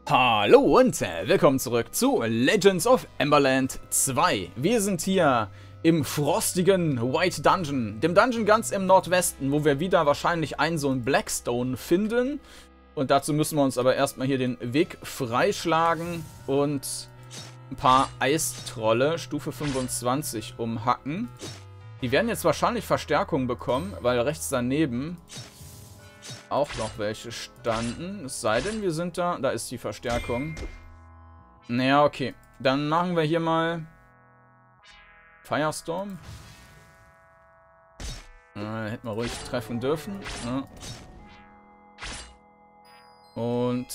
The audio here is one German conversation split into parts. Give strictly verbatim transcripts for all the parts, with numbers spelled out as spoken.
Hallo und äh, willkommen zurück zu Legends of Emberland zwei. Wir sind hier im frostigen White Dungeon, dem Dungeon ganz im Nordwesten, wo wir wieder wahrscheinlich einen so einen Blackstone finden. Und dazu müssen wir uns aber erstmal hier den Weg freischlagen und ein paar Eistrolle, Stufe fünfundzwanzig, umhacken. Die werden jetzt wahrscheinlich Verstärkung bekommen, weil rechts daneben auch noch welche standen. Es sei denn, wir sind da. Da ist die Verstärkung. Naja, okay. Dann machen wir hier mal Firestorm. Äh, hätten wir ruhig treffen dürfen. Ja. Und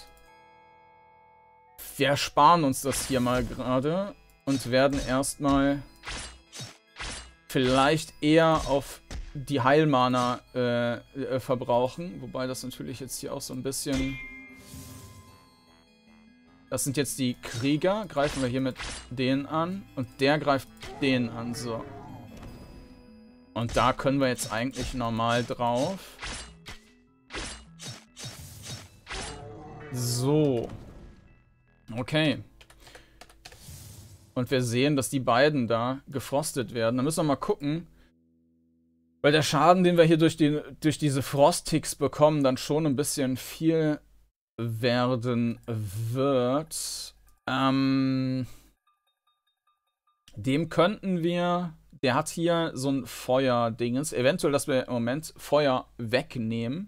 wir ersparen uns das hier mal gerade und werden erstmal vielleicht eher auf die Heilmana äh, äh, verbrauchen. Wobei das natürlich jetzt hier auch so ein bisschen... Das sind jetzt die Krieger. Greifen wir hier mit denen an. Und der greift den an. So. Und da können wir jetzt eigentlich normal drauf. So. Okay. Und wir sehen, dass die beiden da gefrostet werden. Da müssen wir mal gucken. Weil der Schaden, den wir hier durch, die, durch diese Frostticks bekommen, dann schon ein bisschen viel werden wird. Ähm, dem könnten wir... Der hat hier so ein Feuerdingens. Eventuell, dass wir im Moment Feuer wegnehmen.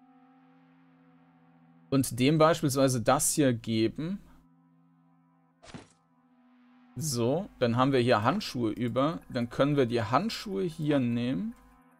Und dem beispielsweise das hier geben. So, dann haben wir hier Handschuhe über. Dann können wir die Handschuhe hier nehmen.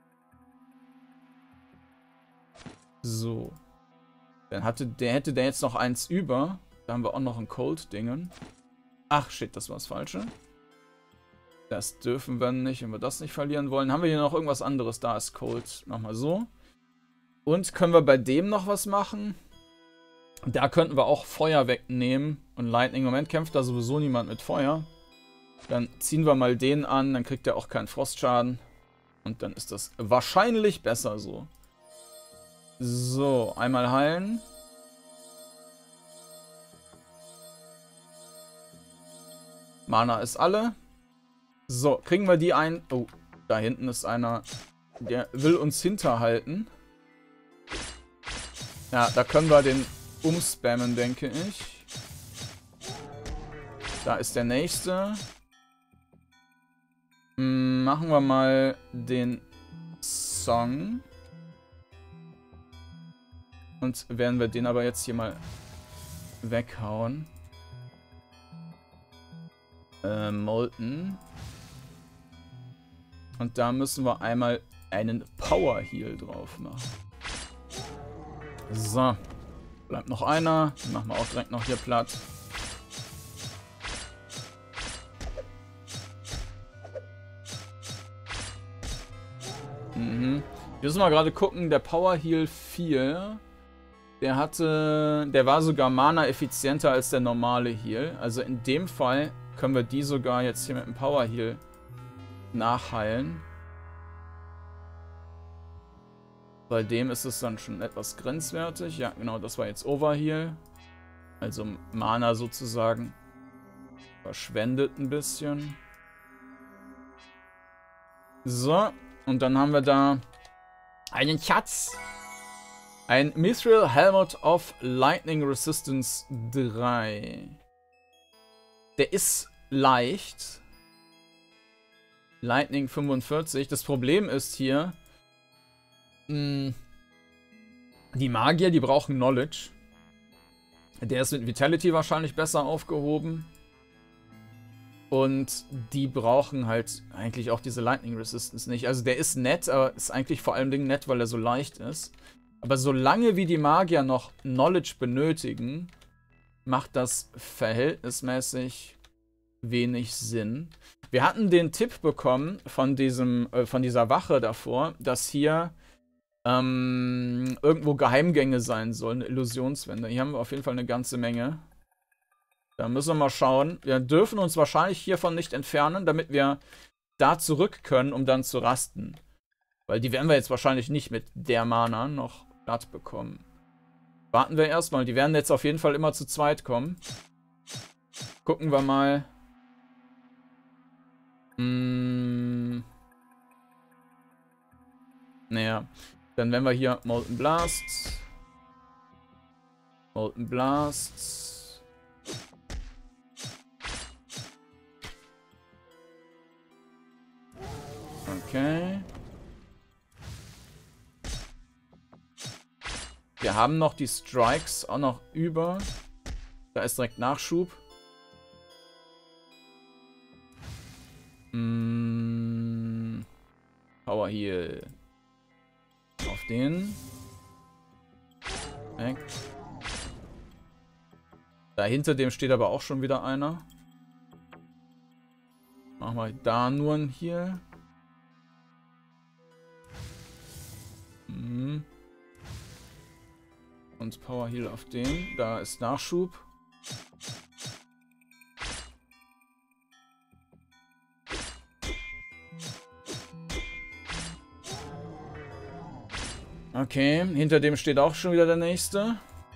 So. Dann hatte der, hätte der jetzt noch eins über. Da haben wir auch noch ein Cold-Dingen. Ach, shit, das war das Falsche. Das dürfen wir nicht, wenn wir das nicht verlieren wollen. Haben wir hier noch irgendwas anderes? Da ist Cold. Nochmal so. Und können wir bei dem noch was machen? Da könnten wir auch Feuer wegnehmen. Und Lightning, im Moment kämpft da sowieso niemand mit Feuer. Dann ziehen wir mal den an, dann kriegt er auch keinen Frostschaden. Und dann ist das wahrscheinlich besser so. So, einmal heilen. Mana ist alle. So, kriegen wir die ein... Oh, da hinten ist einer, der will uns hinterhalten. Ja, da können wir den umspammen, denke ich. Da ist der nächste. Hm, machen wir mal den Song. Und werden wir den aber jetzt hier mal weghauen. Äh, Molten. Und da müssen wir einmal einen Power Heal drauf machen. So. Bleibt noch einer. Den machen wir auch direkt noch hier platt. Mhm. Wir müssen mal gerade gucken. Der Power Heal vier... Der hatte, der war sogar Mana effizienter als der normale Heal. Also in dem Fall können wir die sogar jetzt hier mit dem Power Heal nachheilen. Bei dem ist es dann schon etwas grenzwertig. Ja, genau, das war jetzt Overheal. Also Mana sozusagen verschwendet ein bisschen. So, und dann haben wir da einen Schatz. Ein Mithril Helmet of Lightning Resistance drei. Der ist leicht. Lightning fünfundvierzig. Das Problem ist hier, mh, die Magier, die brauchen Knowledge. Der ist mit Vitality wahrscheinlich besser aufgehoben. Und die brauchen halt eigentlich auch diese Lightning Resistance nicht. Also der ist nett, aber ist eigentlich vor allem nett, weil er so leicht ist. Aber solange wie die Magier noch Knowledge benötigen, macht das verhältnismäßig wenig Sinn. Wir hatten den Tipp bekommen von, diesem, äh, von dieser Wache davor, dass hier ähm, irgendwo Geheimgänge sein sollen, Illusionswände. Hier haben wir auf jeden Fall eine ganze Menge. Da müssen wir mal schauen. Wir dürfen uns wahrscheinlich hiervon nicht entfernen, damit wir da zurück können, um dann zu rasten. Weil die werden wir jetzt wahrscheinlich nicht mit der Mana noch platt bekommen. Warten wir erstmal. Die werden jetzt auf jeden Fall immer zu zweit kommen. Gucken wir mal. Hm. Naja. Dann wenn wir hier Molten Blast. Molten Blast. Okay. Wir haben noch die Strikes auch noch über. Da ist direkt Nachschub. Mm. Power Heal. Auf den. Weg. Da hinter dem steht aber auch schon wieder einer. Machen wir da nur ein Heal. Mhm. Und Power Heal auf den. Da ist Nachschub. Okay, hinter dem steht auch schon wieder der nächste.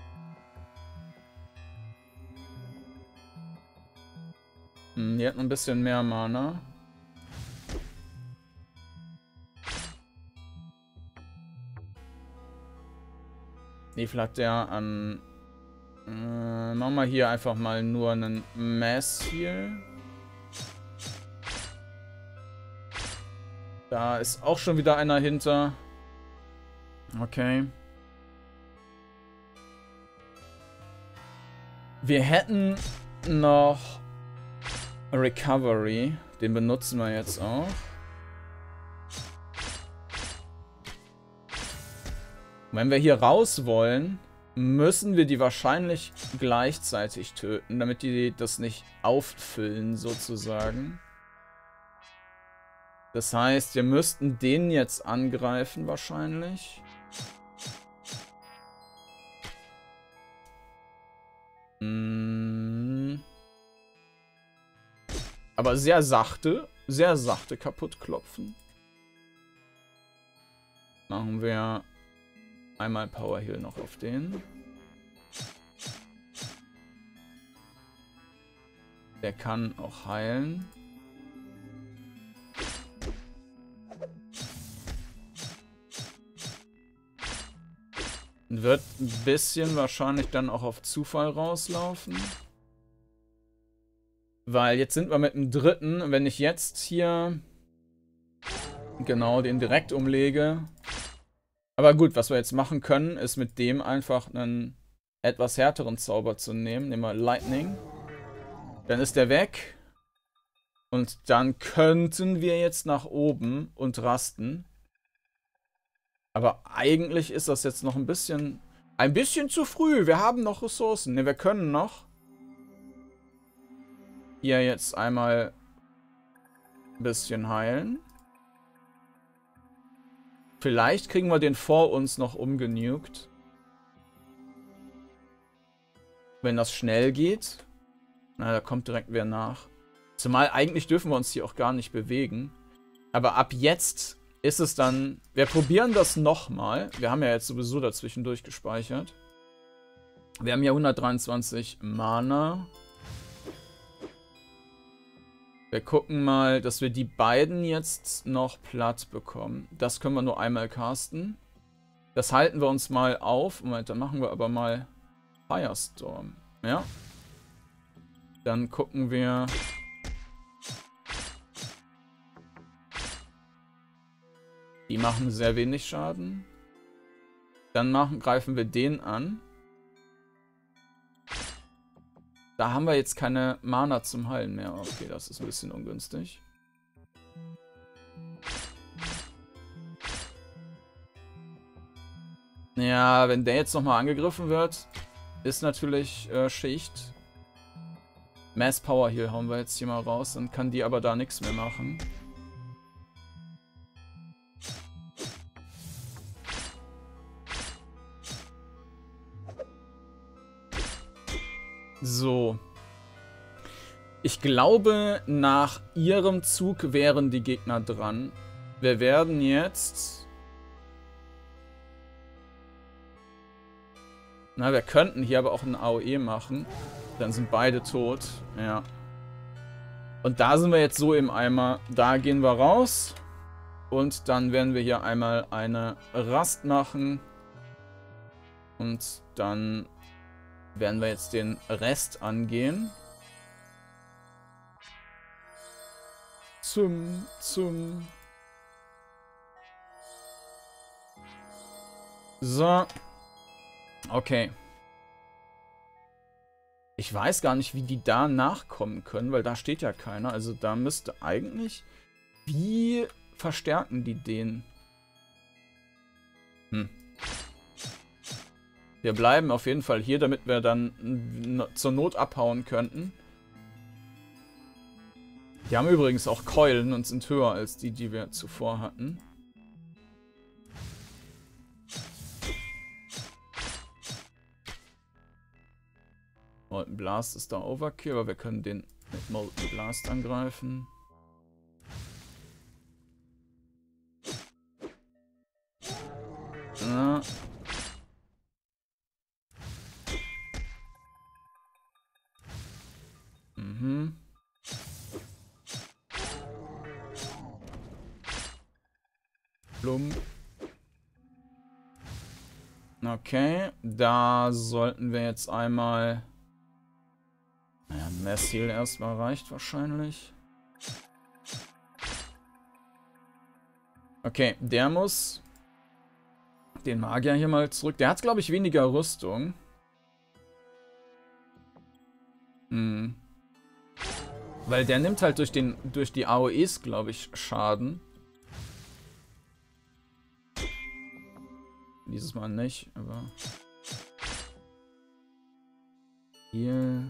Hm, die hat ein bisschen mehr Mana. Wie viel hat der an... Äh, machen wir hier einfach mal nur einen Mass hier. Da ist auch schon wieder einer hinter. Okay. Wir hätten noch Recovery. Den benutzen wir jetzt auch. Wenn wir hier raus wollen, müssen wir die wahrscheinlich gleichzeitig töten, damit die das nicht auffüllen, sozusagen. Das heißt, wir müssten den jetzt angreifen, wahrscheinlich. Hm. Aber sehr sachte, sehr sachte kaputt klopfen. Machen wir einmal Power Heal noch auf den. Der kann auch heilen. Wird ein bisschen wahrscheinlich dann auch auf Zufall rauslaufen. Weil jetzt sind wir mit dem dritten. Wenn ich jetzt hier genau den direkt umlege. Aber gut, was wir jetzt machen können, ist mit dem einfach einen etwas härteren Zauber zu nehmen. Nehmen wir Lightning. Dann ist der weg. Und dann könnten wir jetzt nach oben und rasten. Aber eigentlich ist das jetzt noch ein bisschen... Ein bisschen zu früh. Wir haben noch Ressourcen. Ne, wir können noch. Hier jetzt einmal ein bisschen heilen. Vielleicht kriegen wir den vor uns noch umgenugt. Wenn das schnell geht. Na, da kommt direkt wer nach. Zumal eigentlich dürfen wir uns hier auch gar nicht bewegen. Aber ab jetzt ist es dann... Wir probieren das nochmal. Wir haben ja jetzt sowieso dazwischen durchgespeichert. Wir haben ja hundertdreiundzwanzig Mana. Wir gucken mal, dass wir die beiden jetzt noch platt bekommen. Das können wir nur einmal casten. Das halten wir uns mal auf. Moment, dann machen wir aber mal Firestorm. Ja. Dann gucken wir... Die machen sehr wenig Schaden. Dann machen, greifen wir den an. Da haben wir jetzt keine Mana zum Heilen mehr. Okay, das ist ein bisschen ungünstig. Ja, wenn der jetzt nochmal angegriffen wird, ist natürlich äh, Schicht. Mass Power Heal hauen wir jetzt hier mal raus. Dann kann die aber da nichts mehr machen. So. Ich glaube, nach ihrem Zug wären die Gegner dran. Wir werden jetzt... Na, wir könnten hier aber auch ein A O E machen. Dann sind beide tot. Ja. Und da sind wir jetzt so im Eimer. Da gehen wir raus. Und dann werden wir hier einmal eine Rast machen. Und dann werden wir jetzt den Rest angehen. Zum, zum. So. Okay. Ich weiß gar nicht, wie die da nachkommen können, weil da steht ja keiner. Also da müsste eigentlich... Wie verstärken die den? Hm. Wir bleiben auf jeden Fall hier, damit wir dann zur Not abhauen könnten. Die haben übrigens auch Keulen und sind höher als die, die wir zuvor hatten. Molten Blast ist da Overkill, aber wir können den mit Molten Blast angreifen. Na. Mhm. Blum. Okay, da sollten wir jetzt einmal... Naja, Mass Heal erstmal reicht wahrscheinlich. Okay, der muss den Magier hier mal zurück. Der hat, glaube ich, weniger Rüstung. Hm. Weil der nimmt halt durch, den, durch die A O Es, glaube ich, Schaden. Dieses Mal nicht, aber... Hier...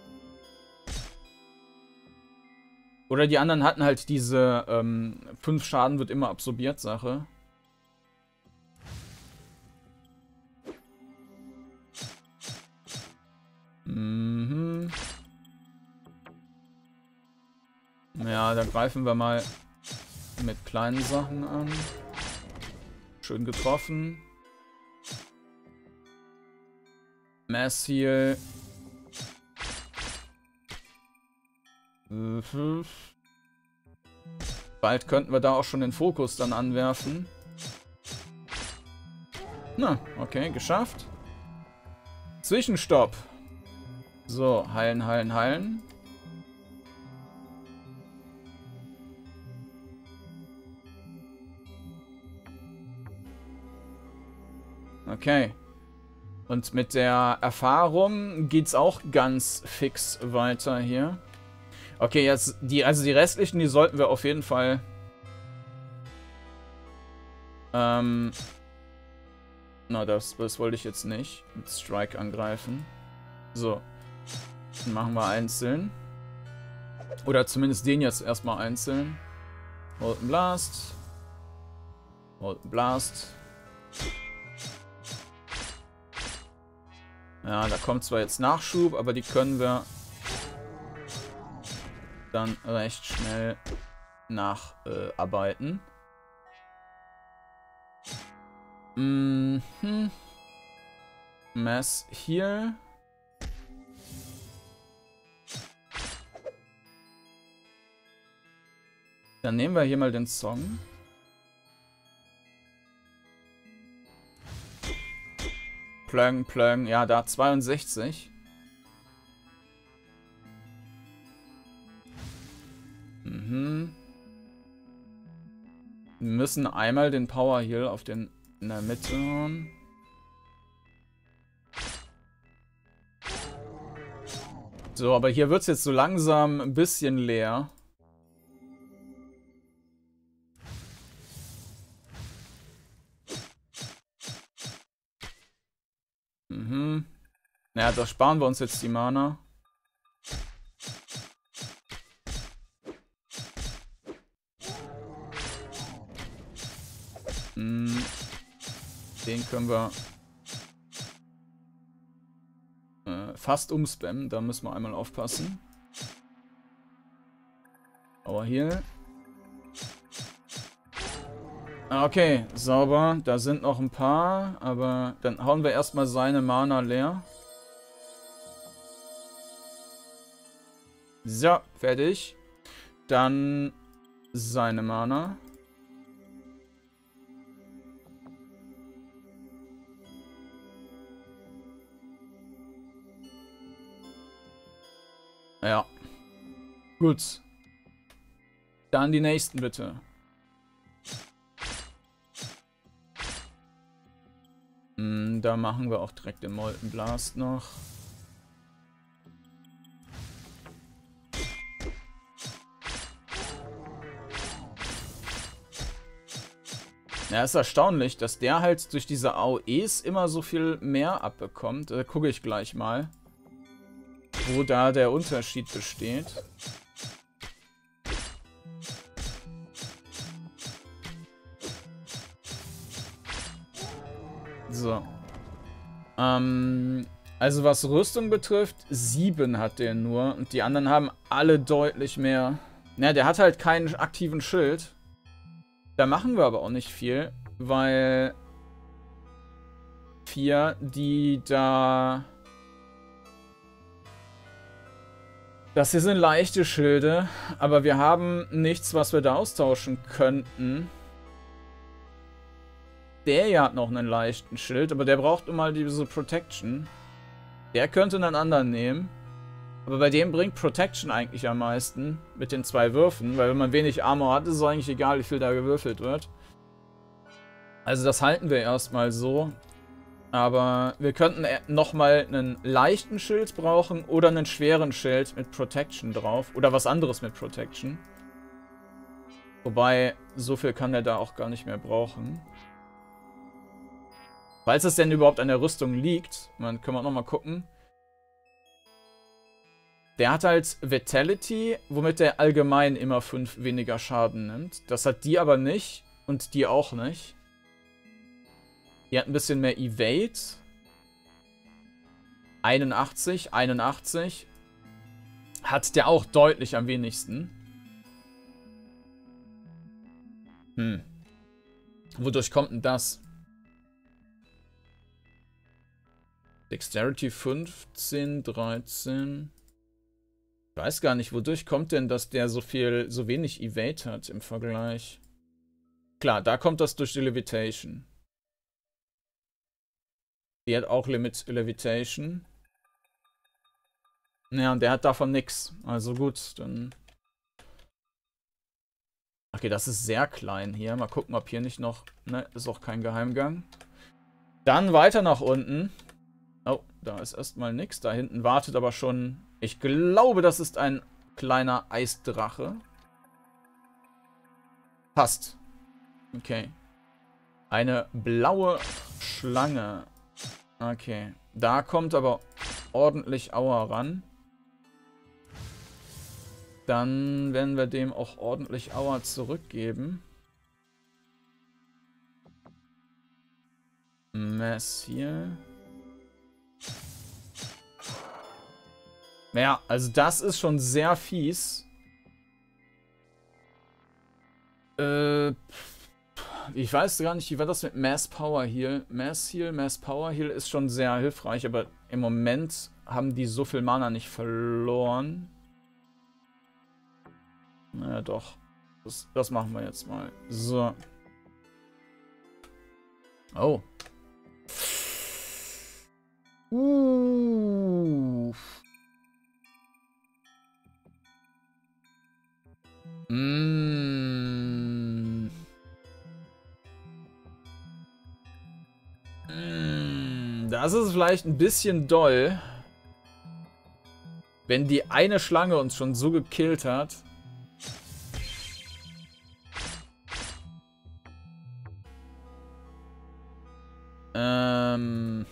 Oder die anderen hatten halt diese ähm, fünf Schaden wird immer absorbiert Sache. Mhm. Ja, da greifen wir mal mit kleinen Sachen an. Schön getroffen. Mass Heal. Bald könnten wir da auch schon den Fokus dann anwerfen. Na, okay, geschafft. Zwischenstopp. So, heilen, heilen, heilen. Okay. Und mit der Erfahrung geht's auch ganz fix weiter hier. Okay, jetzt die, also die restlichen, die sollten wir auf jeden Fall ähm, na, das, das wollte ich jetzt nicht mit Strike angreifen. So, dann machen wir einzeln. Oder zumindest den jetzt erstmal einzeln. Molten Blast. Molten Blast. Ja, da kommt zwar jetzt Nachschub, aber die können wir dann recht schnell nacharbeiten. Äh, mhm. Mass Heal. Dann nehmen wir hier mal den Song. Plöng, plöng. Ja, da zweiundsechzig. Mhm. Wir müssen einmal den Power Heal auf den in der Mitte hauen. So, aber hier wird es jetzt so langsam ein bisschen leer. Mhm. Naja, da sparen wir uns jetzt die Mana. Mhm. Den können wir äh, fast umspammen. Da müssen wir einmal aufpassen. Aber hier. Okay, sauber. Da sind noch ein paar, aber dann hauen wir erstmal seine Mana leer. So, fertig. Dann seine Mana. Ja. Gut. Dann die nächsten bitte. Hm, da machen wir auch direkt den Molten Blast noch. Ja, ist erstaunlich, dass der halt durch diese A O Es immer so viel mehr abbekommt. Da gucke ich gleich mal, wo da der Unterschied besteht. So. Ähm, also was Rüstung betrifft, sieben hat der nur. Und die anderen haben alle deutlich mehr. Na, der hat halt keinen aktiven Schild. Da machen wir aber auch nicht viel, weil vier, die da... Das hier sind leichte Schilde, aber wir haben nichts, was wir da austauschen könnten. Der hier hat noch einen leichten Schild, aber der braucht immer diese Protection. Der könnte einen anderen nehmen. Aber bei dem bringt Protection eigentlich am meisten mit den zwei Würfen, weil wenn man wenig Armor hat, ist es eigentlich egal, wie viel da gewürfelt wird. Also das halten wir erstmal so. Aber wir könnten nochmal einen leichten Schild brauchen oder einen schweren Schild mit Protection drauf. Oder was anderes mit Protection. Wobei, so viel kann er da auch gar nicht mehr brauchen. Falls es denn überhaupt an der Rüstung liegt, dann können wir nochmal gucken. Der hat halt Vitality, womit er allgemein immer fünf weniger Schaden nimmt. Das hat die aber nicht und die auch nicht. Die hat ein bisschen mehr Evade. einundachtzig, einundachtzig. Hat der auch deutlich am wenigsten. Hm. Wodurch kommt denn das? Dexterity fünfzehn, dreizehn. Ich weiß gar nicht, wodurch kommt denn, dass der so viel, so wenig Evade hat im Vergleich. Klar, da kommt das durch die Levitation. Die hat auch Limit Levitation. Ja, und der hat davon nix. Also gut, dann... Okay, das ist sehr klein hier. Mal gucken, ob hier nicht noch... Ne, ist auch kein Geheimgang. Dann weiter nach unten. Oh, da ist erstmal nix. Da hinten wartet aber schon... Ich glaube, das ist ein kleiner Eisdrache. Passt. Okay. Eine blaue Schlange. Okay. Da kommt aber ordentlich Aua ran. Dann werden wir dem auch ordentlich Aua zurückgeben. Mess hier. Ja, also das ist schon sehr fies. Äh, ich weiß gar nicht, wie war das mit Mass Power Heal? Mass Heal, Mass Power Heal ist schon sehr hilfreich, aber im Moment haben die so viel Mana nicht verloren. Naja, doch. Das, das machen wir jetzt mal. So. Oh. Uh. Mm. Mm. Das ist vielleicht ein bisschen doll. Wenn die eine Schlange uns schon so gekillt hat. Ähm...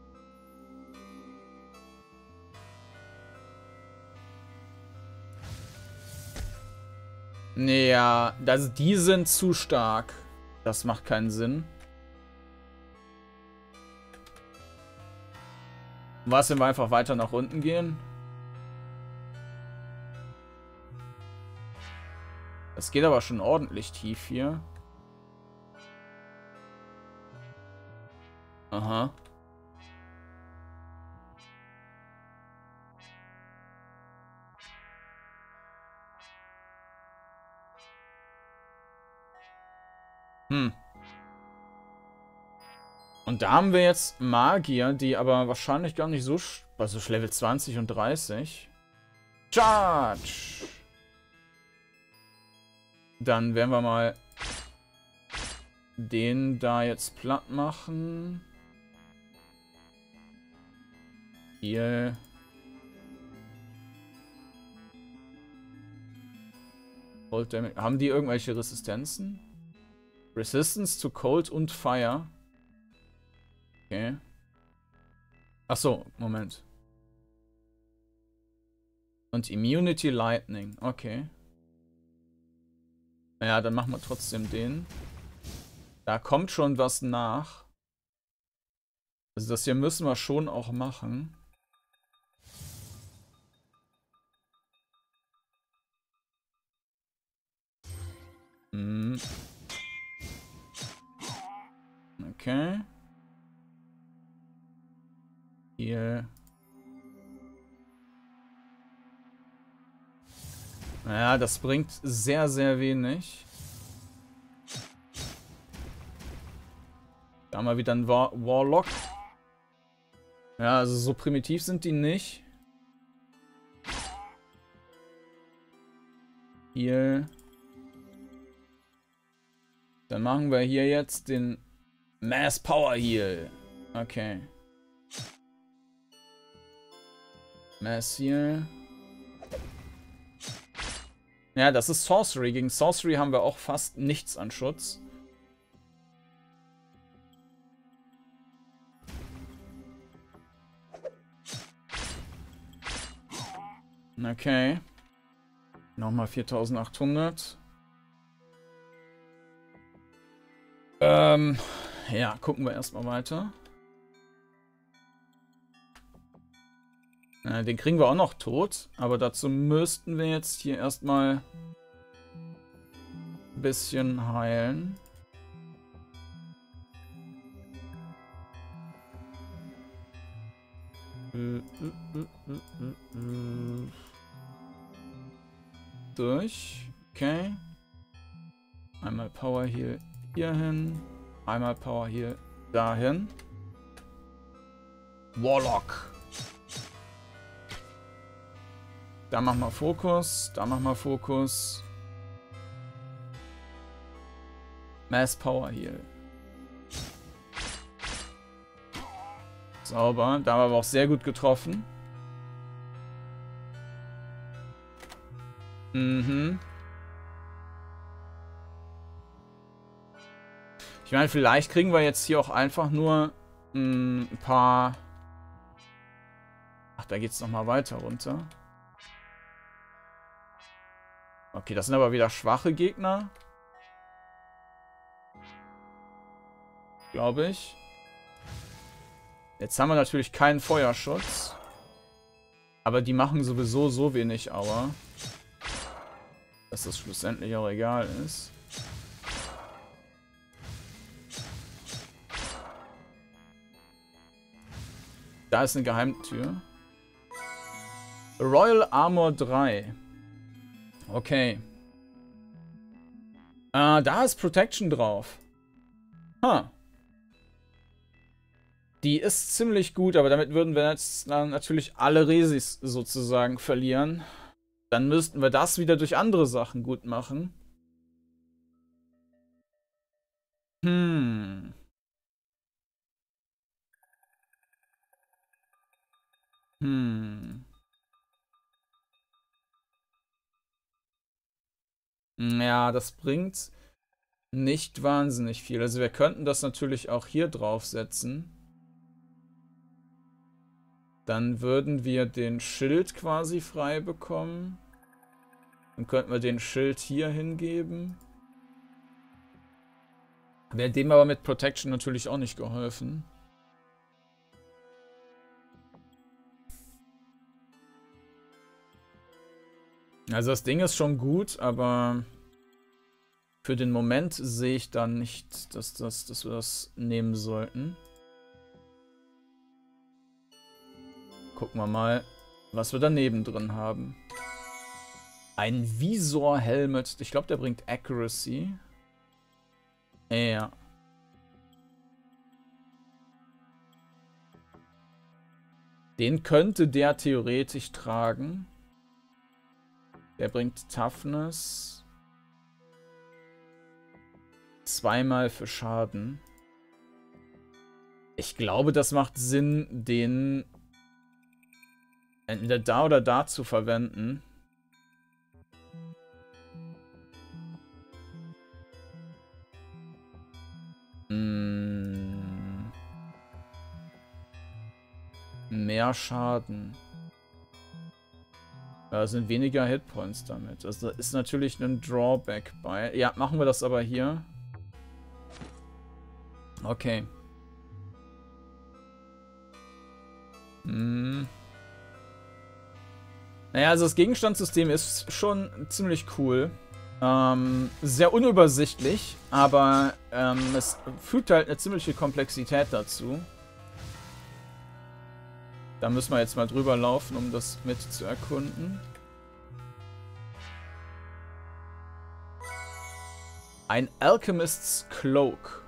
Ja, also die sind zu stark. Das macht keinen Sinn. Was, wenn wir einfach weiter nach unten gehen? Das geht aber schon ordentlich tief hier. Aha. Hm. Und da haben wir jetzt Magier, die aber wahrscheinlich gar nicht so... Also Level zwanzig und dreißig. Charge! Dann werden wir mal den da jetzt platt machen. Hier. Haben die irgendwelche Resistenzen? Resistance to Cold und Fire. Okay. Achso, Moment. Und Immunity Lightning. Okay. Ja, dann machen wir trotzdem den. Da kommt schon was nach. Also das hier müssen wir schon auch machen. Hm. Okay. Hier. Naja, das bringt sehr, sehr wenig. Da haben wir wieder einen War Warlock. Ja, also so primitiv sind die nicht. Hier. Dann machen wir hier jetzt den Mass Power Heal. Okay. Mass Heal. Ja, das ist Sorcery. Gegen Sorcery haben wir auch fast nichts an Schutz. Okay. Nochmal viertausendachthundert. Ähm, ja, gucken wir erstmal weiter. Äh, den kriegen wir auch noch tot, aber dazu müssten wir jetzt hier erstmal ein bisschen heilen. Durch. Okay. Einmal Power Heal hierhin. Einmal Power Heal dahin. Warlock. Da machen wir Fokus. Da machen wir Fokus. Mass Power Heal. Sauber. Da haben wir aber auch sehr gut getroffen. Mhm. Ich meine, vielleicht kriegen wir jetzt hier auch einfach nur mh, ein paar... Ach, da geht es nochmal weiter runter. Okay, das sind aber wieder schwache Gegner. Glaube ich. Jetzt haben wir natürlich keinen Feuerschutz. Aber die machen sowieso so wenig Aua, dass das schlussendlich auch egal ist. Da ist eine Geheimtür. Royal Armor drei. Okay. Äh, da ist Protection drauf. Huh. Die ist ziemlich gut, aber damit würden wir jetzt natürlich alle Resis sozusagen verlieren. Dann müssten wir das wieder durch andere Sachen gut machen. Hm. Hm. Ja, das bringt nicht wahnsinnig viel. Also wir könnten das natürlich auch hier draufsetzen. Dann würden wir den Schild quasi frei bekommen. Dann könnten wir den Schild hier hingeben. Wäre dem aber mit Protection natürlich auch nicht geholfen. Also das Ding ist schon gut, aber für den Moment sehe ich dann nicht, dass, das, dass wir das nehmen sollten. gucken wir mal, was wir daneben drin haben. Ein Visor-Helmet. Ich glaube, der bringt Accuracy. Ja. Den könnte der theoretisch tragen. Der bringt Toughness. Zweimal für Schaden. Ich glaube, das macht Sinn, den entweder da oder da zu verwenden. Hm. Mehr Schaden. Da sind weniger Hitpoints damit. Also da ist natürlich ein Drawback bei. Ja, machen wir das aber hier. Okay. Hm. Naja, also das Gegenstandssystem ist schon ziemlich cool. Ähm, sehr unübersichtlich, aber ähm, es fügt halt eine ziemliche Komplexität dazu. Da müssen wir jetzt mal drüber laufen, um das mit zu erkunden. Ein Alchemist's Cloak.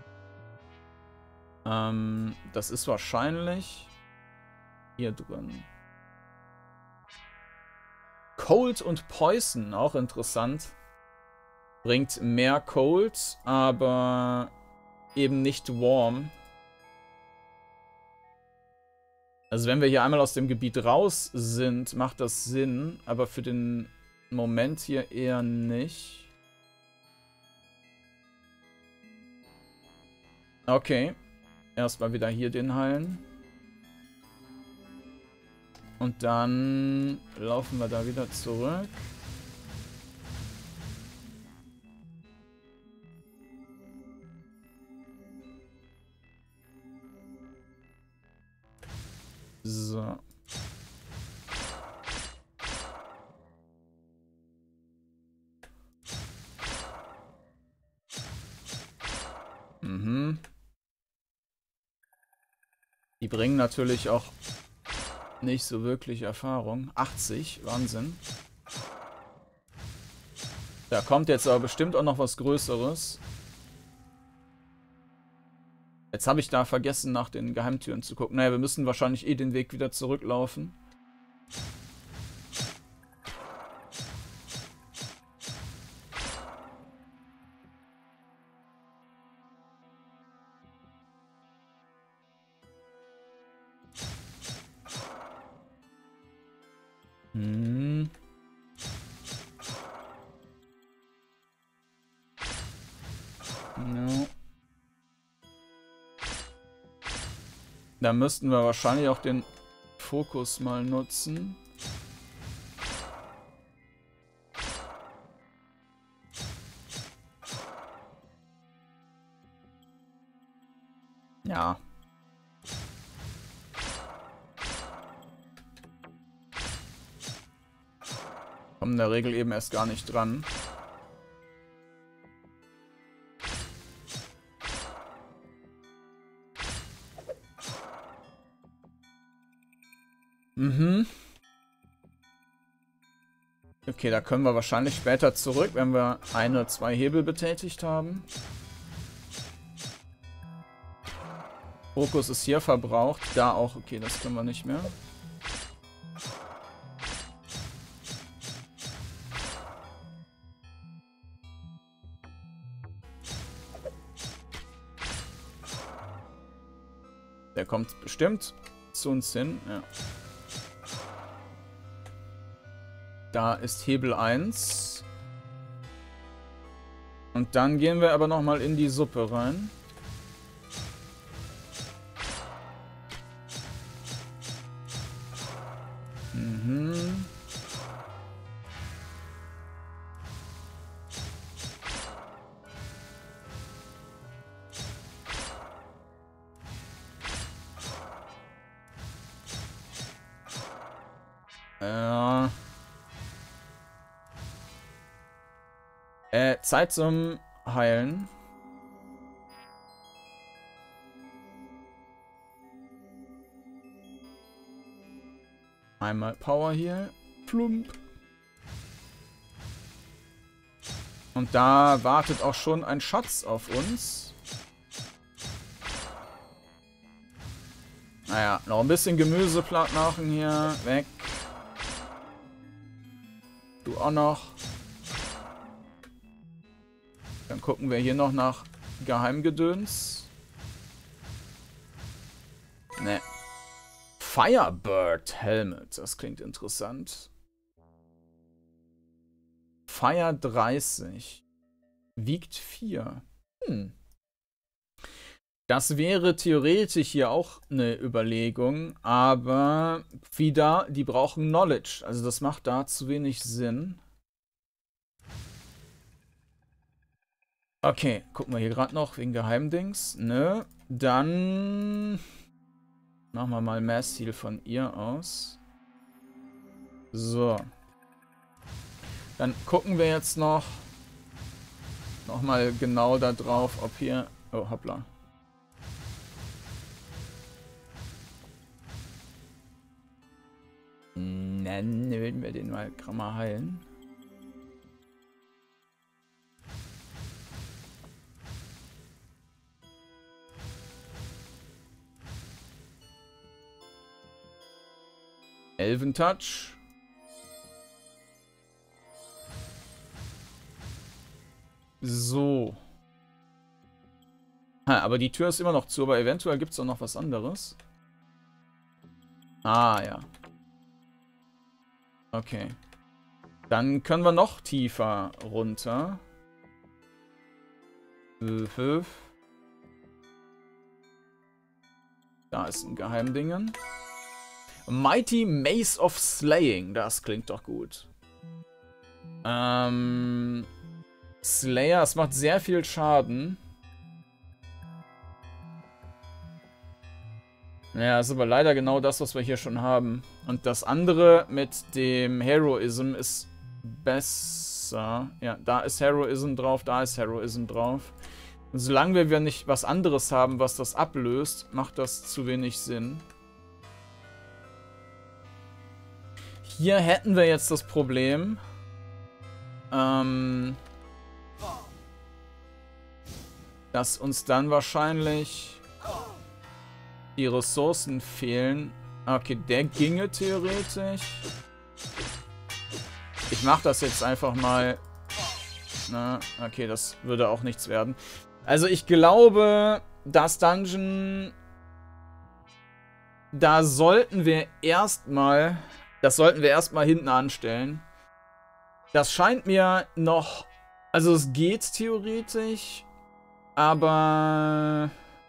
Ähm, das ist wahrscheinlich hier drin. Cold und Poison, auch interessant. Bringt mehr Cold, aber eben nicht Warm. Also wenn wir hier einmal aus dem Gebiet raus sind, macht das Sinn, aber für den Moment hier eher nicht. Okay. Erstmal wieder hier den heilen. Und dann laufen wir da wieder zurück. So. Mhm. Die bringen natürlich auch nicht so wirklich Erfahrung. achtzig, Wahnsinn. Da kommt jetzt aber bestimmt auch noch was Größeres. Jetzt habe ich da vergessen, nach den Geheimtüren zu gucken. Naja, wir müssen wahrscheinlich eh den Weg wieder zurücklaufen. Hm. No. Da müssten wir wahrscheinlich auch den Fokus mal nutzen. Ja. Kommen in der Regel eben erst gar nicht dran. Mhm. Okay, da können wir wahrscheinlich später zurück, wenn wir ein oder zwei Hebel betätigt haben. Fokus ist hier verbraucht. Da auch. Okay, das können wir nicht mehr. Der kommt bestimmt zu uns hin. Ja. Da ist Hebel eins. Und dann gehen wir aber nochmal in die Suppe rein. Mhm. Ja. Äh, Zeit zum Heilen. Einmal Power Heal. Plump. Und da wartet auch schon ein Schatz auf uns. Naja, noch ein bisschen Gemüse platt machen hier. Weg. Du auch noch. Dann gucken wir hier noch nach Geheimgedöns. Ne. Firebird Helmet. Das klingt interessant. Fire dreißig. Wiegt vier. Hm. Das wäre theoretisch hier auch eine Überlegung, aber wieder, die brauchen Knowledge. Also das macht da zu wenig Sinn. Okay, gucken wir hier gerade noch wegen Geheimdings. Nö. Dann machen wir mal Mass Heal von ihr aus. So. Dann gucken wir jetzt noch nochmal genau da drauf, ob hier... Oh, hoppla. Dann würden wir den mal mal heilen. Elventouch. So. Ha, aber die Tür ist immer noch zu, aber eventuell gibt es auch noch was anderes. Ah, ja. Okay. Dann können wir noch tiefer runter. Da ist ein Geheimdingen. Mighty Mace of Slaying. Das klingt doch gut. Ähm... Slayer, es macht sehr viel Schaden. Ja, ist aber leider genau das, was wir hier schon haben. Und das andere mit dem Heroism ist besser. Ja, da ist Heroism drauf, da ist Heroism drauf. Und solange wir nicht was anderes haben, was das ablöst, macht das zu wenig Sinn. Hier hätten wir jetzt das Problem, ähm... dass uns dann wahrscheinlich die Ressourcen fehlen. Okay, der ginge theoretisch. Ich mache das jetzt einfach mal. Na, okay, das würde auch nichts werden. Also ich glaube, das Dungeon... Da sollten wir erstmal... Das sollten wir erstmal hinten anstellen. Das scheint mir noch... Also es geht theoretisch... Aber...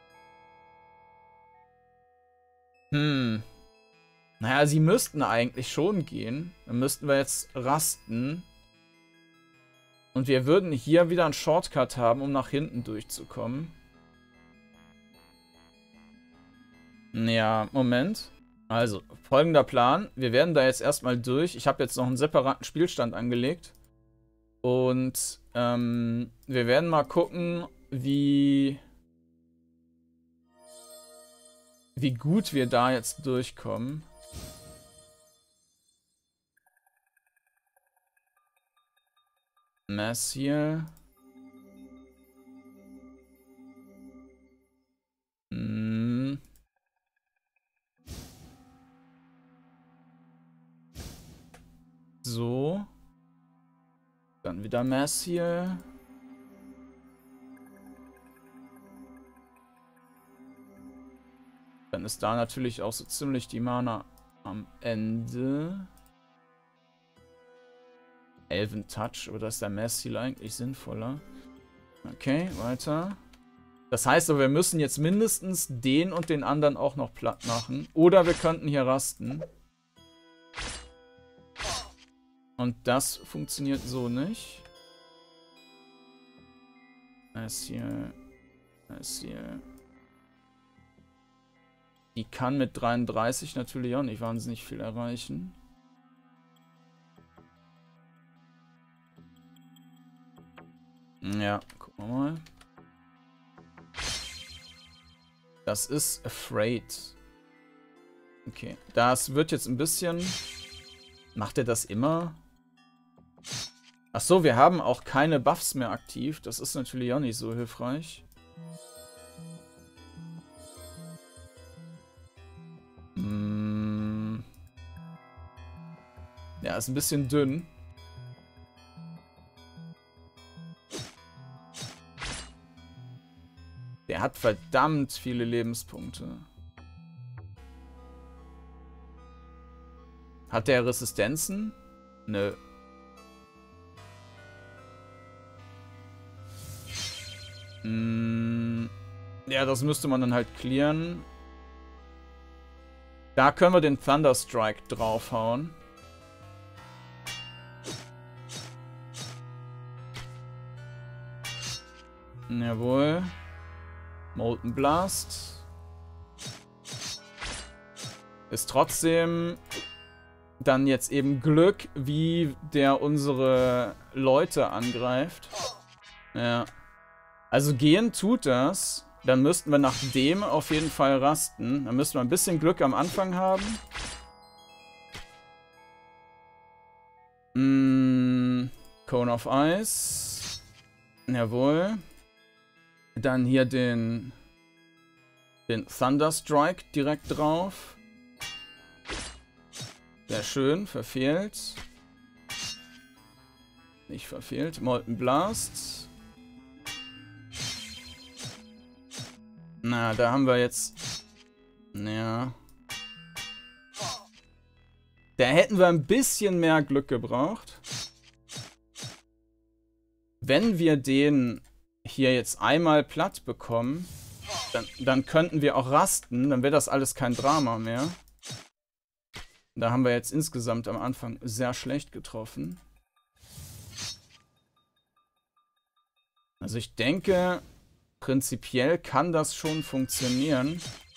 Hm. Naja, sie müssten eigentlich schon gehen. Dann müssten wir jetzt rasten. Und wir würden hier wieder einen Shortcut haben, um nach hinten durchzukommen. Ja, Moment. Also, folgender Plan. Wir werden da jetzt erstmal durch. Ich habe jetzt noch einen separaten Spielstand angelegt. Und ähm, wir werden mal gucken... Wie, wie gut wir da jetzt durchkommen. Mass hier. Hm. So. Dann wieder Mass hier. Dann ist da natürlich auch so ziemlich die Mana am Ende. Elventouch, aber da ist der Mass Heal eigentlich sinnvoller. Okay, weiter. Das heißt aber, wir müssen jetzt mindestens den und den anderen auch noch platt machen. Oder wir könnten hier rasten. Und das funktioniert so nicht. Mass Heal. Mass Heal. Die kann mit dreiunddreißig natürlich auch nicht wahnsinnig viel erreichen. Ja, gucken wir mal. Das ist Afraid. Okay, das wird jetzt ein bisschen... Macht er das immer? Ach so, wir haben auch keine Buffs mehr aktiv. Das ist natürlich auch nicht so hilfreich. Hm. Ja, ist ein bisschen dünn. Der hat verdammt viele Lebenspunkte. Hat der Resistenzen? Nö. Hm. Ja, das müsste man dann halt clearen. Da können wir den Thunderstrike draufhauen. Jawohl. Molten Blast. Ist trotzdem dann jetzt eben Glück, wie der unsere Leute angreift. Ja. Also gehen tut das. Dann müssten wir nach dem auf jeden Fall rasten. Dann müssten wir ein bisschen Glück am Anfang haben. Mm, Cone of Ice. Jawohl. Dann hier den, den Thunderstrike direkt drauf. Sehr schön, verfehlt. Nicht verfehlt. Molten Blast. Na, da haben wir jetzt... Ja. Da hätten wir ein bisschen mehr Glück gebraucht. Wenn wir den hier jetzt einmal platt bekommen, dann, dann könnten wir auch rasten. Dann wäre das alles kein Drama mehr. Da haben wir jetzt insgesamt am Anfang sehr schlecht getroffen. Also ich denke... Prinzipiell kann das schon funktionieren.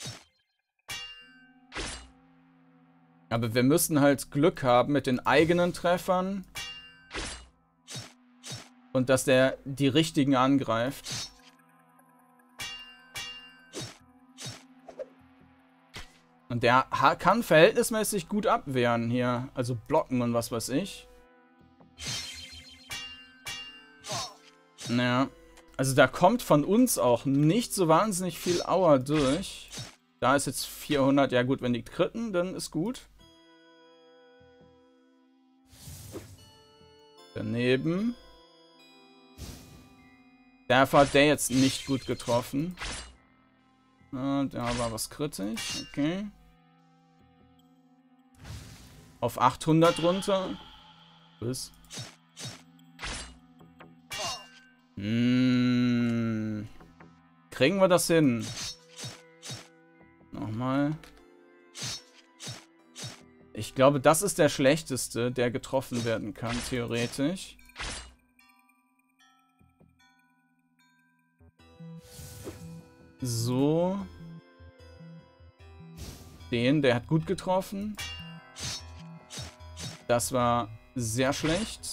Aber wir müssen halt Glück haben mit den eigenen Treffern. Und dass der die richtigen angreift. Und der kann verhältnismäßig gut abwehren hier. Also blocken und was weiß ich. Naja. Also da kommt von uns auch nicht so wahnsinnig viel Aua durch. Da ist jetzt vierhundert. Ja gut, wenn die kritten, dann ist gut. Daneben. Dafür hat der jetzt nicht gut getroffen. Ah, da war was kritisch. Okay. Auf achthundert runter. Bis. Hm. Kriegen wir das hin? Nochmal. Ich glaube, das ist der schlechteste, der getroffen werden kann, theoretisch. So. Den, der hat gut getroffen. Das war sehr schlecht.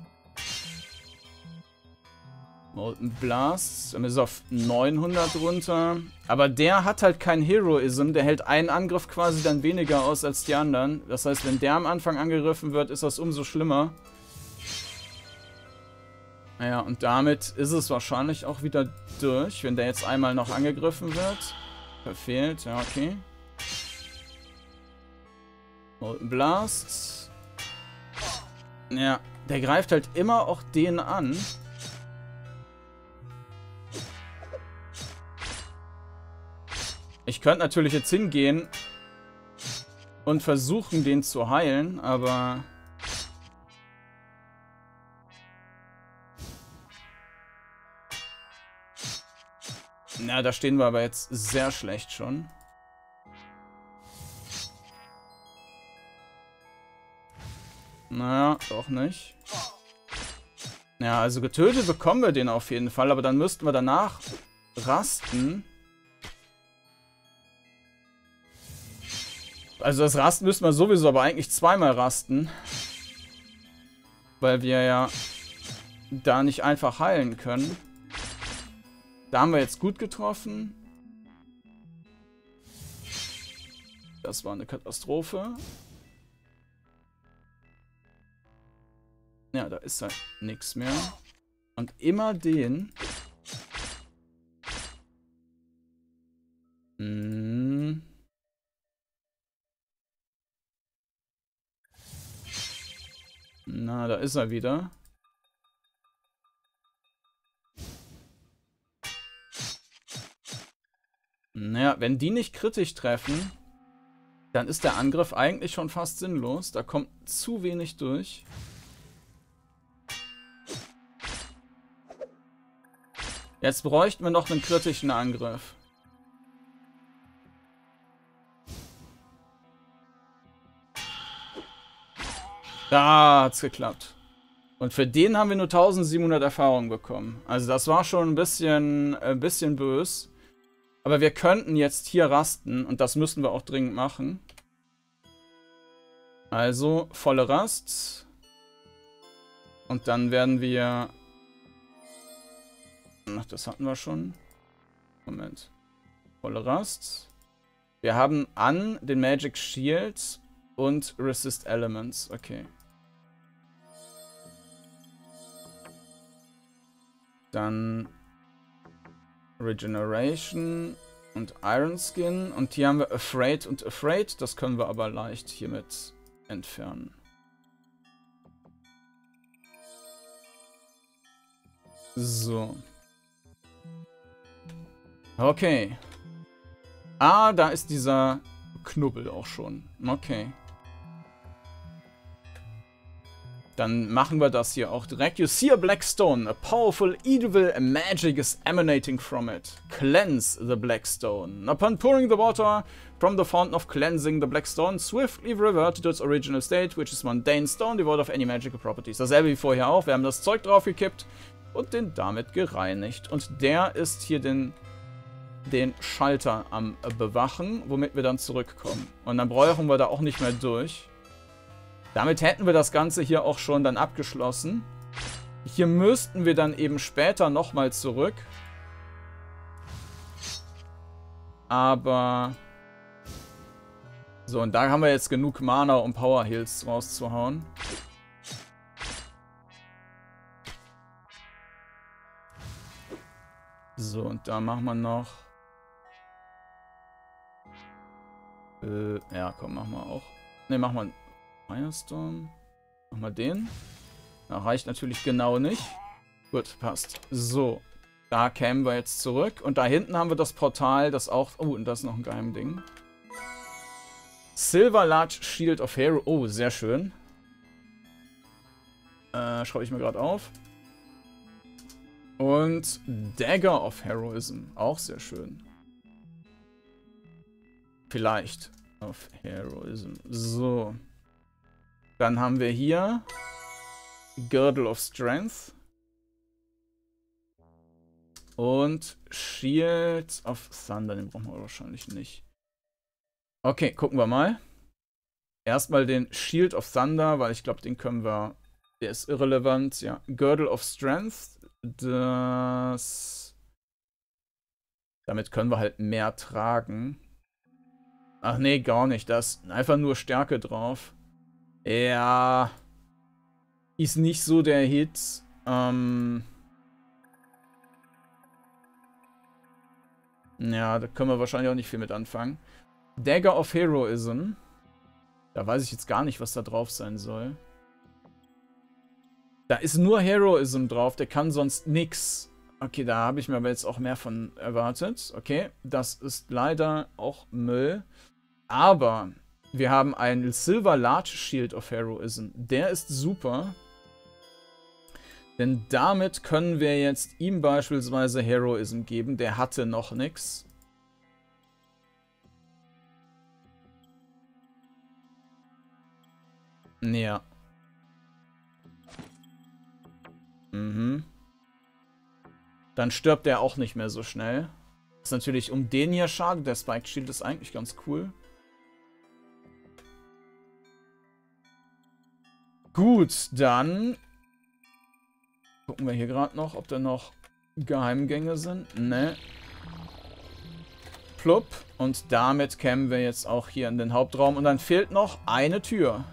Molten Blast. Dann ist es auf neunhundert runter. Aber der hat halt kein Heroism. Der hält einen Angriff quasi dann weniger aus als die anderen. Das heißt, wenn der am Anfang angegriffen wird, ist das umso schlimmer. Naja, und damit ist es wahrscheinlich auch wieder durch, wenn der jetzt einmal noch angegriffen wird. Verfehlt, ja, okay. Molten Blast. Ja, der greift halt immer auch den an. Ich könnte natürlich jetzt hingehen und versuchen, den zu heilen, aber... Na, da stehen wir aber jetzt sehr schlecht schon. Naja, doch nicht. Ja, also getötet bekommen wir den auf jeden Fall, aber dann müssten wir danach rasten. Also das Rasten müssen wir sowieso aber eigentlich zweimal rasten. Weil wir ja da nicht einfach heilen können. Da haben wir jetzt gut getroffen. Das war eine Katastrophe. Ja, da ist halt nichts mehr. Und immer den... Hm. Na, da ist er wieder. Naja, wenn die nicht kritisch treffen, dann ist der Angriff eigentlich schon fast sinnlos. Da kommt zu wenig durch. Jetzt bräuchten wir noch einen kritischen Angriff. Da hat's geklappt. Und für den haben wir nur tausendsiebenhundert Erfahrung bekommen. Also das war schon ein bisschen, ein bisschen böse. Aber wir könnten jetzt hier rasten und das müssen wir auch dringend machen. Also volle Rast. Und dann werden wir... Ach, das hatten wir schon. Moment. Volle Rast. Wir haben an den Magic Shield und Resist Elements. Okay. Dann Regeneration und Iron Skin. Und hier haben wir Afraid und Afraid. Das können wir aber leicht hiermit entfernen. So. Okay. Ah, da ist dieser Knubbel auch schon. Okay. Dann machen wir das hier auch direkt. You see a black stone. A powerful evil magic is emanating from it. Cleanse the black stone. Upon pouring the water from the fountain of cleansing, the black stone swiftly reverted to its original state, which is mundane stone, devoid of any magical properties. Dasselbe wie vorher auch. Wir haben das Zeug draufgekippt und den damit gereinigt. Und der ist hier den, den Schalter am Bewachen, womit wir dann zurückkommen. Und dann brauchen wir da auch nicht mehr durch. Damit hätten wir das Ganze hier auch schon dann abgeschlossen. Hier müssten wir dann eben später nochmal zurück. Aber... So, und da haben wir jetzt genug Mana, um Power Heals rauszuhauen. So, und da machen wir noch... Äh, ja, komm, machen wir auch. Ne, machen wir... Firestorm. Machen wir den. Na, reicht natürlich genau nicht. Gut, passt. So. Da kämen wir jetzt zurück. Und da hinten haben wir das Portal, das auch... Oh, und das ist noch ein geheimes Ding. Silver Large Shield of Hero. Oh, sehr schön. Äh, schreibe ich mir gerade auf. Und Dagger of Heroism. Auch sehr schön. Vielleicht. Of Heroism. So. Dann haben wir hier Girdle of Strength und Shield of Thunder. Den brauchen wir wahrscheinlich nicht. Okay, gucken wir mal. Erstmal den Shield of Thunder, weil ich glaube, den können wir... Der ist irrelevant. Ja, Girdle of Strength. Das... Damit können wir halt mehr tragen. Ach nee, gar nicht. Da ist einfach nur Stärke drauf. Ja, ist nicht so der Hit. Ähm ja, da können wir wahrscheinlich auch nicht viel mit anfangen. Dagger of Heroism. Da weiß ich jetzt gar nicht, was da drauf sein soll. Da ist nur Heroism drauf, der kann sonst nix. Okay, da habe ich mir aber jetzt auch mehr von erwartet. Okay, das ist leider auch Müll. Aber... Wir haben einen Silver Large Shield of Heroism. Der ist super. Denn damit können wir jetzt ihm beispielsweise Heroism geben. Der hatte noch nichts. Ja. Mhm. Dann stirbt er auch nicht mehr so schnell. Ist natürlich um den hier schade. Der Spike Shield ist eigentlich ganz cool. Gut, dann gucken wir hier gerade noch, ob da noch Geheimgänge sind. Ne. Plupp. Und damit kämen wir jetzt auch hier in den Hauptraum. Und dann fehlt noch eine Tür.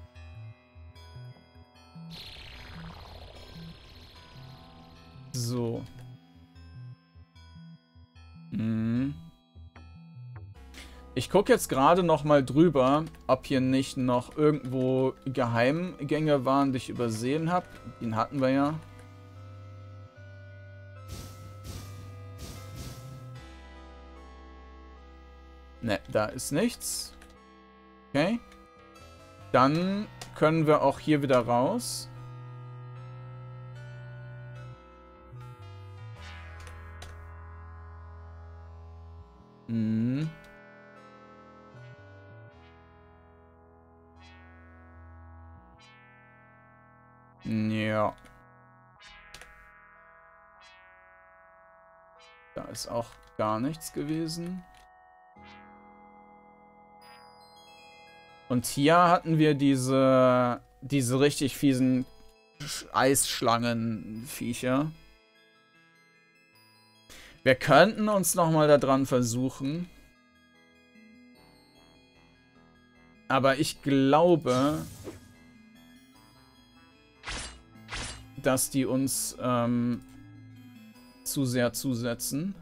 So. Hm. Ich gucke jetzt gerade noch mal drüber, ob hier nicht noch irgendwo Geheimgänge waren, die ich übersehen habe. Den hatten wir ja. Ne, da ist nichts. Okay. Dann können wir auch hier wieder raus. Hm. Ja. Da ist auch gar nichts gewesen. Und hier hatten wir diese, diese richtig fiesen Eisschlangenviecher. Wir könnten uns nochmal da dran versuchen. Aber ich glaube, dass die uns ähm, zu sehr zusetzen.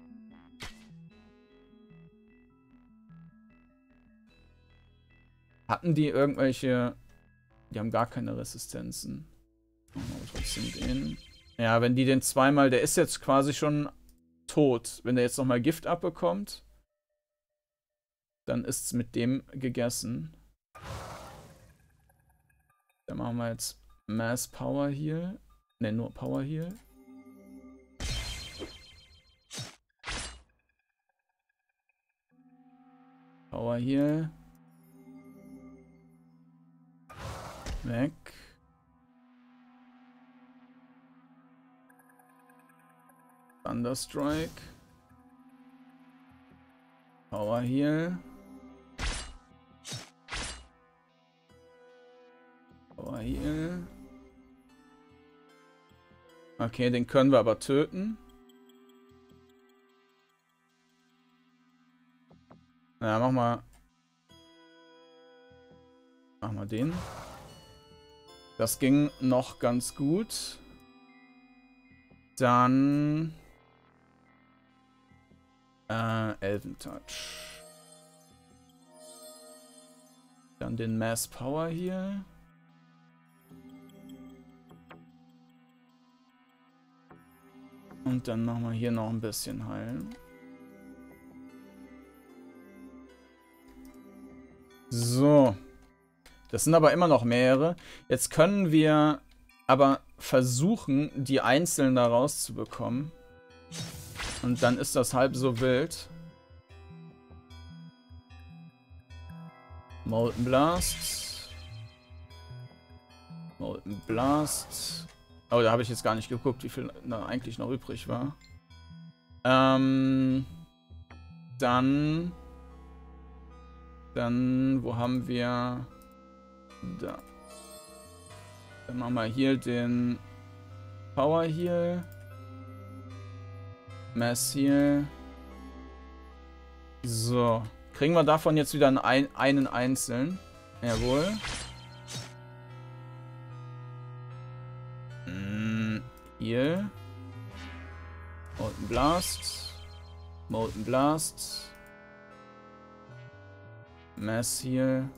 Hatten die irgendwelche... Die haben gar keine Resistenzen. Machen wir trotzdem den. Ja, wenn die den zweimal... Der ist jetzt quasi schon tot. Wenn der jetzt nochmal Gift abbekommt, dann ist es mit dem gegessen. Dann machen wir jetzt Mass Power Heal. Ne, nur Power Heal. Power Heal. Weg. Thunderstrike. Power Heal. Power Heal. Okay, den können wir aber töten. Na, mach mal. Mach mal den. Das ging noch ganz gut. Dann... Äh, Elventouch. Dann den Mass Power hier. Und dann machen wir hier noch ein bisschen heilen. So. Das sind aber immer noch mehrere. Jetzt können wir aber versuchen, die einzeln da rauszubekommen. Und dann ist das halb so wild. Molten Blast. Molten Blast. Oh, da habe ich jetzt gar nicht geguckt, wie viel da eigentlich noch übrig war. Ähm, dann... Dann, wo haben wir... Da. Dann machen wir hier den Power Heal. Mass Heal. So. Kriegen wir davon jetzt wieder einen, einen einzeln. Jawohl. Mm, Heal. Molten Blast. Molten Blast. Mass Heal.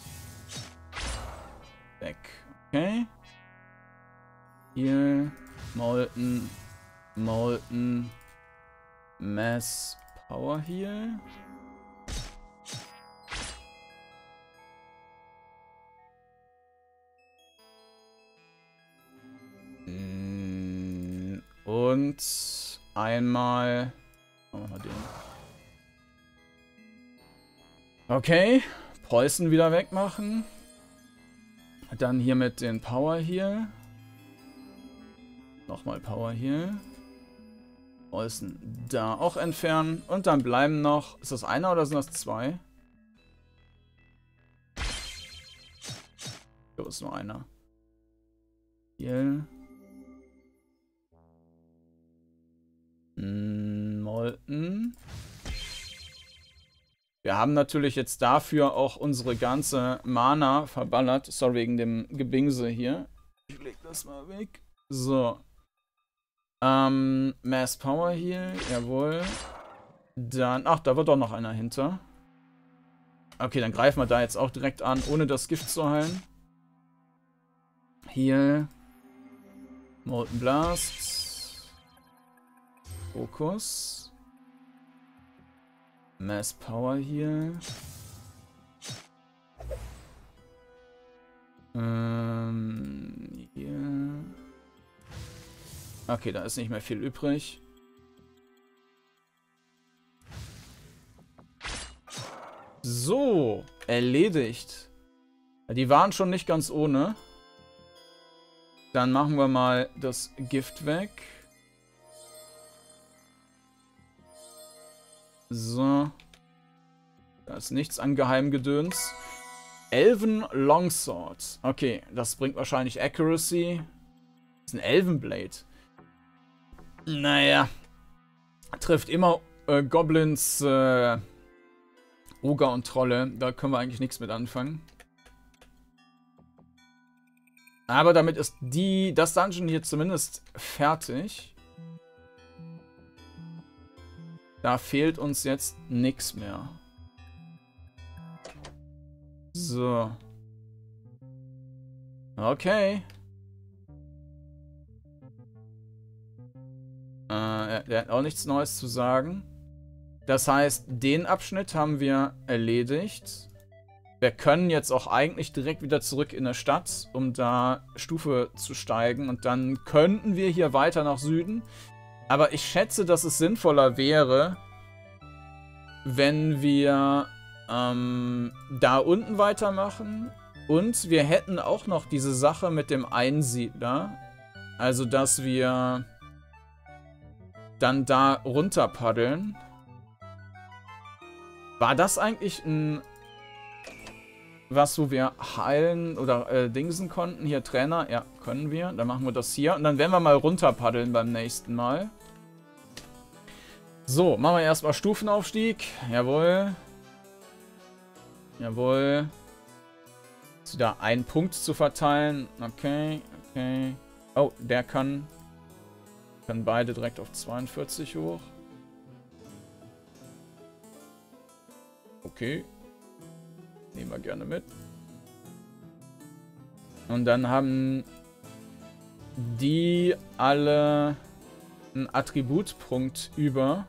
Weg. Okay. Hier. Molten. Molten. Mass Power Heal. Und einmal. Machen wir mal den. Okay. Preußen wieder wegmachen. Dann hier mit den Power Heal. Nochmal Power Heal. Preußen da auch entfernen. Und dann bleiben noch... Ist das einer oder sind das zwei? Ich glaube, es ist nur einer. Heal. Hm, Molten. Wir haben natürlich jetzt dafür auch unsere ganze Mana verballert. Sorry, wegen dem Gebingse hier. Ich leg das mal weg. So. Ähm, Mass Power Heal, jawohl. Dann, ach, da war doch noch einer hinter. Okay, dann greifen wir da jetzt auch direkt an, ohne das Gift zu heilen. Heal. Molten Blast. Fokus. Mass Power Heal. Ähm, hier. Okay, da ist nicht mehr viel übrig. So, erledigt. Die waren schon nicht ganz ohne. Dann machen wir mal das Gift weg. So. Da ist nichts an Geheimgedöns. Elven Longsword. Okay, das bringt wahrscheinlich Accuracy. Das ist ein Elvenblade. Naja. Trifft immer äh, Goblins, äh, Oger und Trolle. Da können wir eigentlich nichts mit anfangen. Aber damit ist die, das Dungeon hier zumindest fertig. Da fehlt uns jetzt nichts mehr. So. Okay. Äh, der hat auch nichts Neues zu sagen. Das heißt, den Abschnitt haben wir erledigt. Wir können jetzt auch eigentlich direkt wieder zurück in der Stadt, um da Stufe zu steigen. Und dann könnten wir hier weiter nach Süden. Aber ich schätze, dass es sinnvoller wäre, wenn wir ähm, da unten weitermachen. Und wir hätten auch noch diese Sache mit dem Einsiedler. Also, dass wir dann da runter paddeln. War das eigentlich ein... was, wo wir heilen oder äh, dingsen konnten? Hier, Trainer. Ja, können wir. Dann machen wir das hier. Und dann werden wir mal runter paddeln beim nächsten Mal. So, machen wir erstmal Stufenaufstieg. Jawohl. Jawohl. Ist wieder ein Punkt zu verteilen. Okay, okay. Oh, der kann... Können beide direkt auf zweiundvierzig hoch. Okay. Nehmen wir gerne mit. Und dann haben die alle einen Attributpunkt über.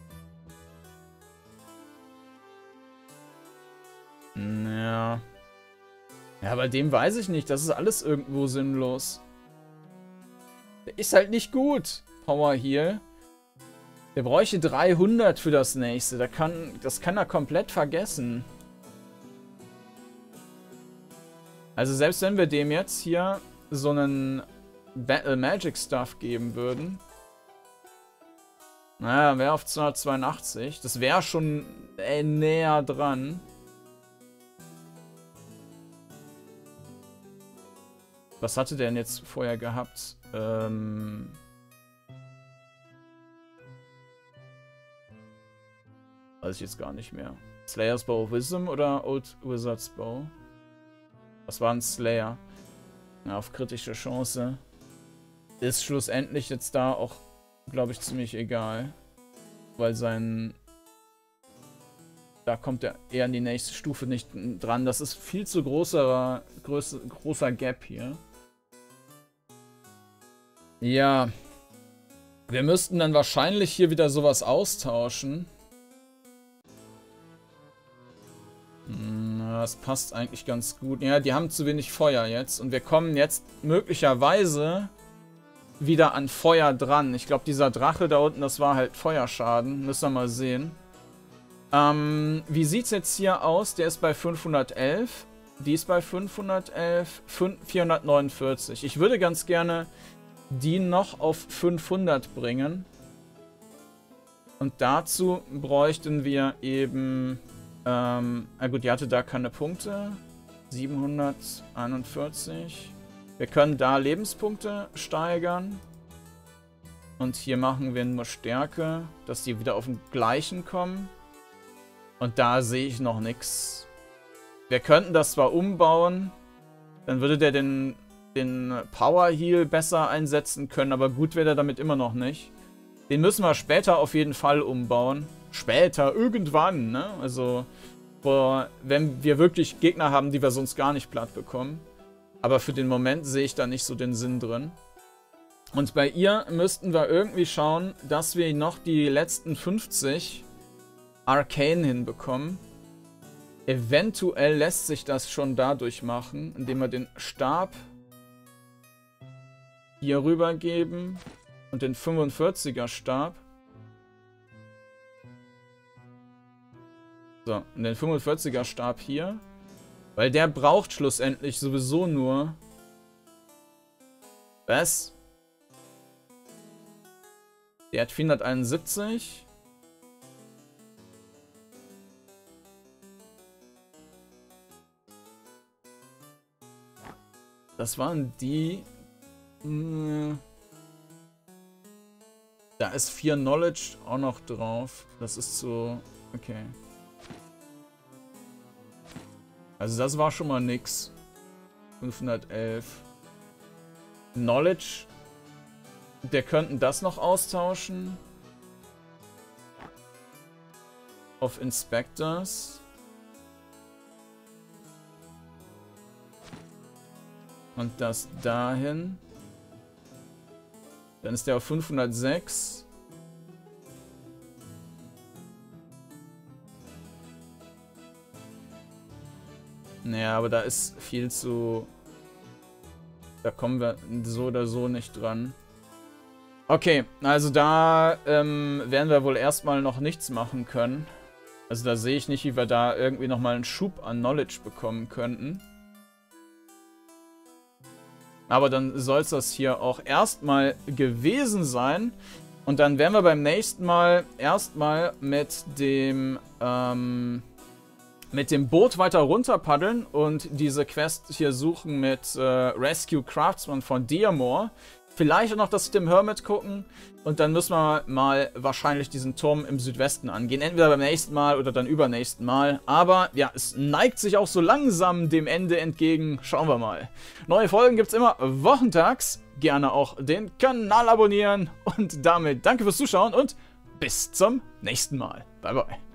Ja. Ja, bei dem weiß ich nicht. Das ist alles irgendwo sinnlos. Der ist halt nicht gut. Power Heal. Der bräuchte dreihundert für das nächste. Da kann, das kann er komplett vergessen. Also selbst wenn wir dem jetzt hier so einen Battle Magic Stuff geben würden. Naja, wäre auf zweihundertzweiundachtzig. Das wäre schon äh, näher dran. Was hatte der denn jetzt vorher gehabt? Ähm... Weiß ich jetzt gar nicht mehr. Slayer's Bow of Wisdom oder Old Wizard's Bow? Was war ein Slayer? Ja, auf kritische Chance. Ist schlussendlich jetzt da auch, glaube ich, ziemlich egal. Weil sein... Da kommt er eher in die nächste Stufe nicht dran. Das ist viel zu großer, groß, großer Gap hier. Ja. Wir müssten dann wahrscheinlich hier wieder sowas austauschen. Das passt eigentlich ganz gut. Ja, die haben zu wenig Feuer jetzt. Und wir kommen jetzt möglicherweise wieder an Feuer dran. Ich glaube, dieser Drache da unten, das war halt Feuerschaden. Müssen wir mal sehen. Ähm, wie sieht es jetzt hier aus? Der ist bei fünfhundertelf. Die ist bei fünfhundertelf. vierhundertneunundvierzig. Ich würde ganz gerne die noch auf fünfhundert bringen. Und dazu bräuchten wir eben... Ähm, na gut, die hatte da keine Punkte. siebenhunderteinundvierzig. Wir können da Lebenspunkte steigern. Und hier machen wir nur Stärke, dass die wieder auf den gleichen kommen. Und da sehe ich noch nichts. Wir könnten das zwar umbauen, dann würde der den, den Power Heal besser einsetzen können, aber gut wäre der damit immer noch nicht. Den müssen wir später auf jeden Fall umbauen. Später, irgendwann, ne? Also, vor, wenn wir wirklich Gegner haben, die wir sonst gar nicht platt bekommen. Aber für den Moment sehe ich da nicht so den Sinn drin. Und bei ihr müssten wir irgendwie schauen, dass wir noch die letzten fünfzig Arcane hinbekommen. Eventuell lässt sich das schon dadurch machen, indem wir den Stab hier rübergeben und den fünfundvierziger Stab. So, und den fünfundvierziger Stab hier. Weil der braucht schlussendlich sowieso nur... Was? Der hat vierhunderteinundsiebzig. Das waren die... Mh, da ist vier Knowledge auch noch drauf. Das ist so... Okay. Also das war schon mal nix. fünfhundertelf. Knowledge. Der könnten das noch austauschen. Auf Inspectors. Und das dahin. Dann ist der auf fünfhundertsechs. Naja, aber da ist viel zu... Da kommen wir so oder so nicht dran. Okay, also da ähm, werden wir wohl erstmal noch nichts machen können. Also da sehe ich nicht, wie wir da irgendwie nochmal einen Schub an Knowledge bekommen könnten. Aber dann soll es das hier auch erstmal gewesen sein. Und dann werden wir beim nächsten Mal erstmal mit dem... Ähm, mit dem Boot weiter runter paddeln und diese Quest hier suchen mit äh, Rescue Craftsman von Dearmore. Vielleicht auch noch das dem Hermit gucken. Und dann müssen wir mal wahrscheinlich diesen Turm im Südwesten angehen. Entweder beim nächsten Mal oder dann übernächsten Mal. Aber ja, es neigt sich auch so langsam dem Ende entgegen. Schauen wir mal. Neue Folgen gibt es immer wochentags. Gerne auch den Kanal abonnieren. Und damit danke fürs Zuschauen und bis zum nächsten Mal. Bye, bye.